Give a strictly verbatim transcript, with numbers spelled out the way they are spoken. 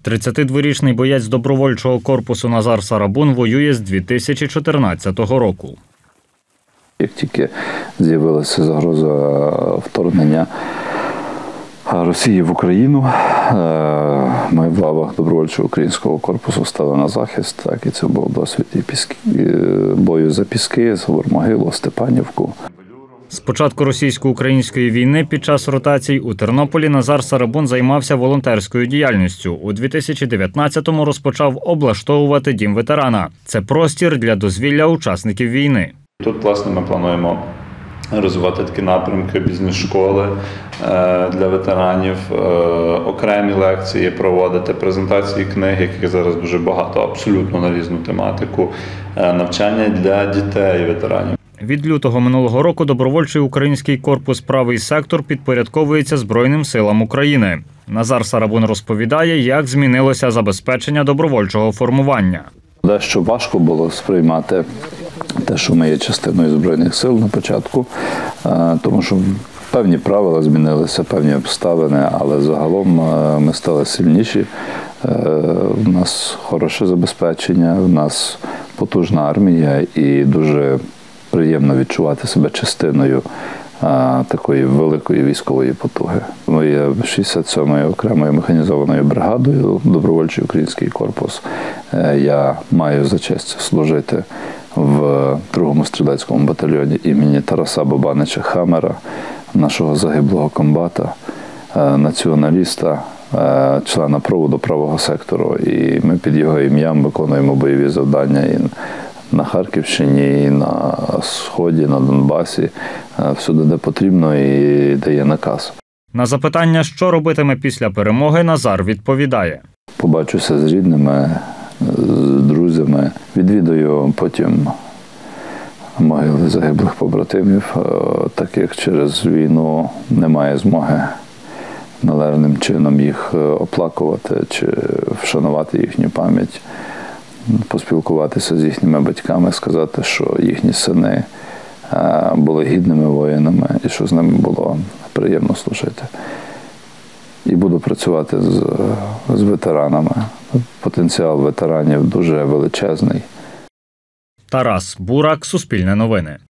тридцятидворічний боєць добровольчого корпусу Назар Сарабун воює з дві тисячі чотирнадцятого року. Як тільки з'явилася загроза вторгнення Росії в Україну, ми в лавах добровольчого українського корпусу стали на захист. Так, і це був досвід і піски, бою за Піски, за Вормогилу, Степанівку. З початку російсько-української війни під час ротацій у Тернополі Назар Сарабун займався волонтерською діяльністю. У дві тисячі дев'ятнадцятому розпочав облаштовувати дім ветерана. Це простір для дозвілля учасників війни. Тут, власне, ми плануємо розвивати такі напрямки, бізнес-школи для ветеранів, окремі лекції проводити, презентації книг, яких зараз дуже багато, абсолютно на різну тематику, навчання для дітей ветеранів. Від лютого минулого року добровольчий український корпус «Правий сектор» підпорядковується Збройним силам України. Назар Сарабун розповідає, як змінилося забезпечення добровольчого формування. Дещо важко було сприймати те, що ми є частиною Збройних сил на початку, тому що певні правила змінилися, певні обставини, але загалом ми стали сильніші. У нас хороше забезпечення, у нас потужна армія і дуже приємно відчувати себе частиною а, такої великої військової потуги. Ми є шістдесят сьомою окремою механізованою бригадою, добровольчий український корпус. Я маю за честь служити в другому стрілецькому батальйоні імені Тараса Бабанича Хамера, нашого загиблого комбата, націоналіста, члена проводу правого сектору. І ми під його ім'ям виконуємо бойові завдання і на Харківщині, і на Сході, на Донбасі, всюди, де потрібно і де є наказ. На запитання, що робитиме після перемоги, Назар відповідає. Побачуся з рідними, з друзями, відвідаю потім могили загиблих побратимів, так як через війну немає змоги належним чином їх оплакувати чи вшанувати їхню пам'ять. Поспілкуватися з їхніми батьками, сказати, що їхні сини були гідними воїнами і що з ними було приємно служити. І буду працювати з, з ветеранами. Потенціал ветеранів дуже величезний. Тарас Бурак, Суспільне новини.